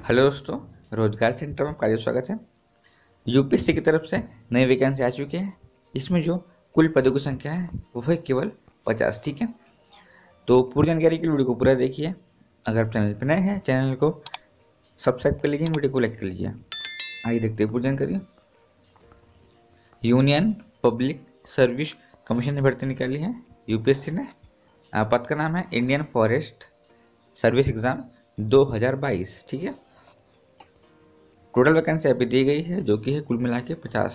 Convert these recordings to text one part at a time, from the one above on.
Hello दोस्तों, रोजगार centre में आपका स्वागत है। यूपीएससी की तरफ से नई वैकेंसी आ चुकी है। इसमें जो कुल पदों की संख्या है वो है केवल 50। ठीक है, तो पूरी जानकारी के लिए वीडियो को पूरा देखिए। अगर आप चैनल पर नए हैं, चैनल को सब्सक्राइब कर लीजिए, वीडियो को लाइक कर लीजिए। आइए देखते हैं पूरी जानकारी। यूनियन पब्लिक सर्विस कमीशन ने भर्ती निकाली है यूपीएससी ने। पद का नाम है इंडियन फॉरेस्ट सर्विस एग्ज़ाम 2022। ठीक है, टोटल वैकेंसी अभी दी गई है जो कि है कुल मिला के 50।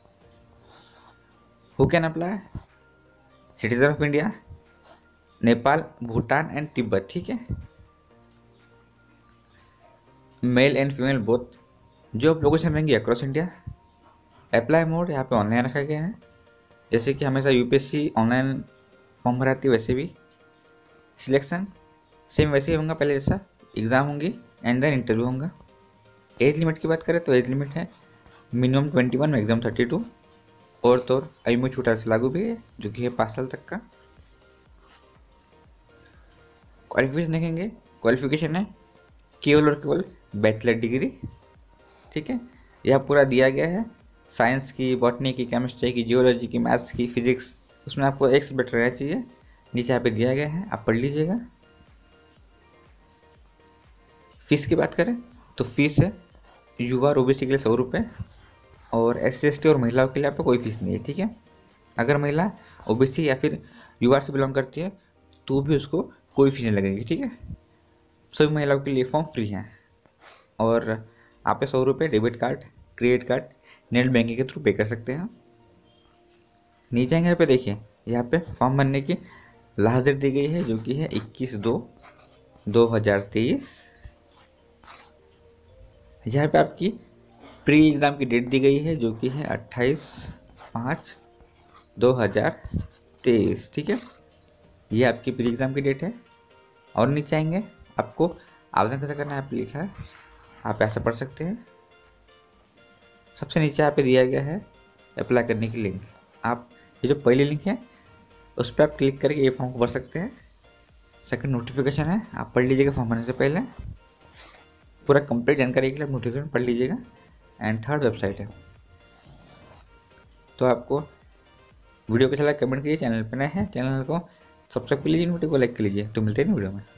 Who can apply? Citizen of India, Nepal, Bhutan and Tibet. ठीक है, male and female both. Job location रहेंगी अक्रॉस इंडिया। अप्लाई मोड यहाँ पे ऑनलाइन रखा गया है, जैसे कि हमेशा यूपीएससी ऑनलाइन फॉर्म भराती है वैसे भी। सिलेक्शन सेम वैसे ही होगा पहले जैसा, एग्ज़ाम होंगी एंड देन इंटरव्यू होगा। एज लिमिट की बात करें तो एज लिमिट है मिनिमम 21, मैक्सिमम 32। और तो आयु में छूट लागू भी है जो कि है 5 साल तक का। क्वालिफिकेशन देखेंगे, क्वालिफिकेशन है केवल और केवल बैचलर डिग्री। ठीक है, यह पूरा दिया गया है। साइंस की, बॉटनी की, केमिस्ट्री की, जियोलॉजी की, मैथ्स की, फिजिक्स, उसमें आपको एक सब्जेक्ट रहना चाहिए। नीचे यहाँ पे दिया गया है, आप पढ़ लीजिएगा। फीस की बात करें तो फीस है युवा और ओबीसी के लिए 100 रुपये, और SC/ST और महिलाओं के लिए आपको कोई फीस नहीं है। ठीक है, अगर महिला ओबीसी या फिर युवा से बिलोंग करती है तो भी उसको कोई फीस नहीं लगेगी। ठीक है, सभी महिलाओं के लिए फॉर्म फ्री है। और आप 100 रुपये debit card, credit card, net banking के थ्रू पे कर सकते हैं। नीचे आएंगे यहाँ पे देखिए, यहाँ पे फॉर्म भरने की लास्ट डेट दी गई है जो कि है 21/2/2023। यहाँ पे आपकी प्री एग्ज़ाम की डेट दी गई है जो कि है 28/5/2023। ठीक है, ये आपकी प्री एग्ज़ाम की डेट है। और नीचे आएंगे, आपको आवेदन कैसे करना है आप लिखा है, आप ऐसा पढ़ सकते हैं। सबसे नीचे यहाँ पे दिया गया है अप्लाई करने की लिंक। आप ये जो पहली लिंक है उस पर आप क्लिक करके ये फॉर्म को भर सकते हैं। सेकंड नोटिफिकेशन है, आप पढ़ लीजिएगा फॉर्म भरने से पहले। पूरा कंप्लीट जानकारी के लिए आप नोटिफिकेशन पढ़ लीजिएगा। एंड थर्ड वेबसाइट है। तो आपको वीडियो को अच्छा लगा कमेंट कीजिए, चैनल पर नए हैं चैनल को सब्सक्राइब कर लीजिए, वीडियो को लाइक कर लीजिए। तो मिलते हैं वीडियो में।